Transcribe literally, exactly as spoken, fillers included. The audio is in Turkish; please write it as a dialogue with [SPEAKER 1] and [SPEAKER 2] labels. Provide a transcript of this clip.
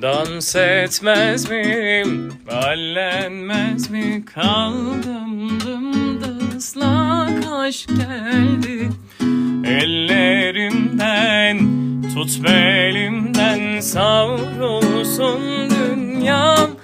[SPEAKER 1] Dans etmez miyim, ballenmez mi? Kaldım dımdızlak, aşk geldi ellerimden. Tut belimden, savrulsun dünyam.